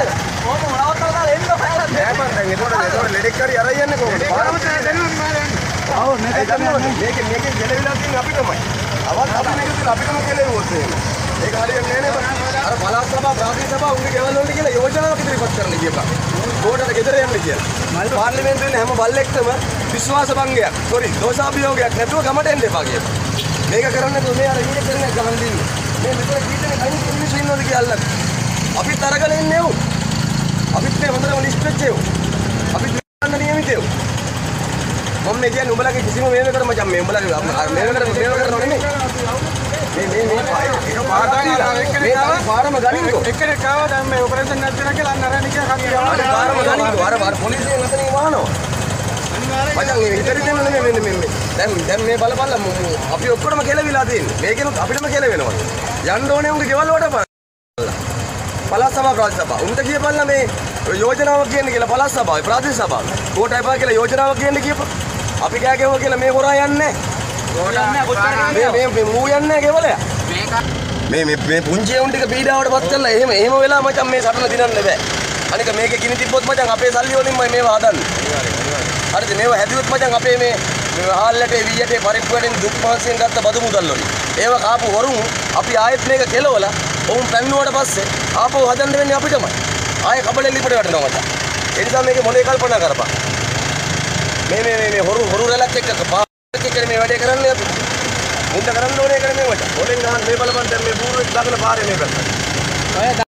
विश्वास भंगයක් सॉरी दोषाभियोगයක් නැතුව ගමට එන්න එපා කියලා. මේක කරන්නේ මේ අර ඊට කරන්නේ ගහන් දින්නේ. මේ මෙතන කීතනේ කයින් මිනිස්සු ඉන්නවද කියලා. අපිත් අරගෙන ඉන්නේ උ. අපිත් මේ හොඳටම ලිස්ට් වෙච්ච අපිත් ගන්න නියමිතයෝ. මම මේ කියන්නේ උඹලගේ කිසිම මේව කර මචං මේ උඹලගේ මේව කරනව නෙමෙයි. මේ ඒක පාරම ගනින්කෝ. එක්කෙනෙක් ආවා දැන් මේ ඔපරේෂන් නැත් වෙනවා කියලා අන්න අරගෙන ගියා කන්දියා. පාරම ගනින්කෝ. අර පොලිසියෙන් අතනින් වහනවා. මචං මේ ඉතින් දෙන්න නෙමෙයි දැන් මේ බලපල්ලා අපි ඔක්කොම කෙලවිලා තියෙන්නේ. මේකෙනුත් අපිටම කෙල වෙනවා. යන්න ඕනේ උන්ගේ ගෙවල් වලට බලලා. පළාත් සභාව ප්‍රාදේශ සභාව. උන්ට කියපල්ලා මේ යෝජනාවක් කියන්නේ කියලා පළාත් සභාවේ ප්‍රාදේශ සභාව. කොට එපා කියලා යෝජනාවක් කියන්නේ කියපන්. අපි කෑ ගැවුවා කියලා මේ හොරා යන්නේ නැහැ. මේ මූ යන්නේ ගෙවලයා. මේ පුංචි උන් ටික පීඩාවටපත් කරලා එහෙම වෙලා මචං මේ සටන දිනන්න බෑ. අනික මේකේ කිනි තිබ්බොත් මචං අපේ සල්ලි වලින්මයි මේවා හදන්නේ. හරිද මේවා හැදුවොත් මචං අපේ මේ හාල්ලට වීයට පරිප්පු වලින් දුක් මහන්සියෙන් ගත්ත බදු මුදල් වලින් ඒව කාපු වරුන් අපි ආයෙත් මේක කෙලවලා ඔවුන් පැන්නුවට පස්සේ ආපහු හදන්න වෙන්නේ අපිටමයි. ආයෙ කබලෙන් ලිපට වැටෙනවා මචං. ඒ නිසා මේකේ මොලේ කල්පනා කරපන්. මේ හොරු රැලක් එක්ක පාක් එක්ක මේ වැඩේ කරන්නේ අපි. මුන්ට කරන්න ඕනේ කරන්නේ මචං. මොලෙන් ගහන්න මේ බලපන් දැන් මේ බූරුවෙක් දාගෙන පාරේ මේ පැත්තට.